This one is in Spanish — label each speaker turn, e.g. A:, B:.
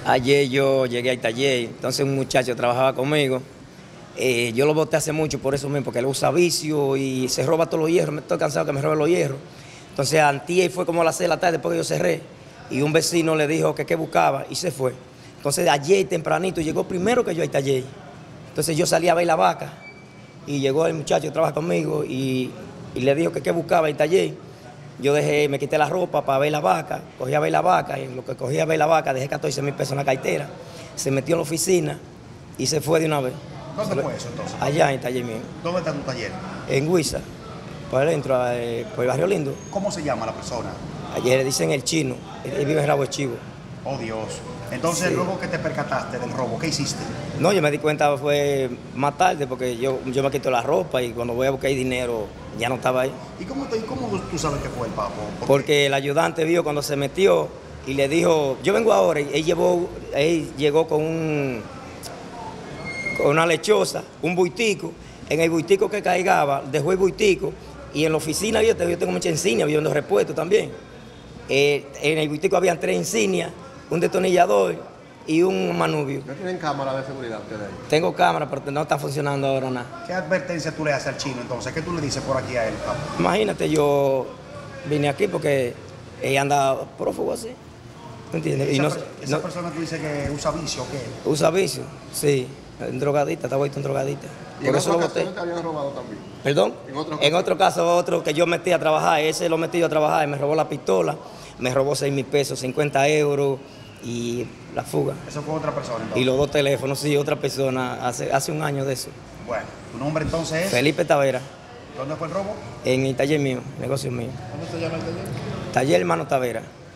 A: Ayer yo llegué al taller, entonces un muchacho trabajaba conmigo. Yo lo boté hace mucho por eso mismo, porque él usa vicio y se roba todos los hierros. Me estoy cansado que me robe los hierros. Entonces antier fue como a las 6 de la tarde después que yo cerré. Y un vecino le dijo que qué buscaba y se fue. Entonces ayer tempranito llegó primero que yo al taller. Entonces yo salí a ver la vaca y llegó el muchacho que trabaja conmigo y le dijo que qué buscaba el taller. Yo me quité la ropa para ver la vaca, cogí a ver la vaca y en lo que cogí a ver la vaca dejé 14.000 pesos en la cartera. Se metió en la oficina y se fue de una vez.
B: ¿Dónde fue eso entonces?
A: Allá en el taller mío.
B: ¿Dónde está tu taller?
A: En Huiza, por adentro, por el barrio Lindo.
B: ¿Cómo se llama la persona?
A: Ayer le dicen el chino, él vive en Rabo de Chivo.
B: Oh Dios. Entonces,
A: Sí.
B: Luego que te percataste del robo, ¿qué hiciste?
A: No, yo me di cuenta fue más tarde porque yo me quito la ropa y cuando voy a buscar dinero ya no estaba ahí.
B: ¿Y cómo tú sabes que fue el papo?
A: Porque el ayudante vio cuando se metió y le dijo, yo vengo ahora, y él llegó con una lechosa, un buitico, en el buitico que caigaba, dejó el buitico, y en la oficina yo tengo mucha insignia, viendo repuestos también. En el buitico habían 3 insignias, un destornillador y un manubrio.
C: ¿No tienen cámara de seguridad ustedes ahí?
A: Tengo cámara, pero no está funcionando ahora nada.
B: ¿Qué advertencia tú le haces al chino entonces? ¿Qué tú le dices por aquí a él, papo?
A: Imagínate, yo vine aquí porque ella anda prófugo así, ¿me entiendes? Y
B: Esa persona tú dices que usa vicio, ¿o qué?
A: usa vicio, sí, un drogadita, está vuelto un drogadita.
C: ¿Y
A: Por
C: en
A: eso
C: otra
A: lo boté.
C: ocasión te habían robado también?
A: ¿Perdón?
C: En
A: En otro caso, otro que yo metí a trabajar, ese lo metí yo a trabajar y me robó la pistola, me robó 6.000 pesos, 50 euros y la fuga.
B: Eso fue otra persona entonces.
A: Y los 2 teléfonos, sí, otra persona, hace un año de eso.
B: Bueno, tu nombre entonces es.
A: Felipe Tavera,
B: ¿Dónde fue el robo?
A: en el taller mío, negocio mío.
C: ¿Cómo se llama el taller?
A: Taller Hermano Tavera.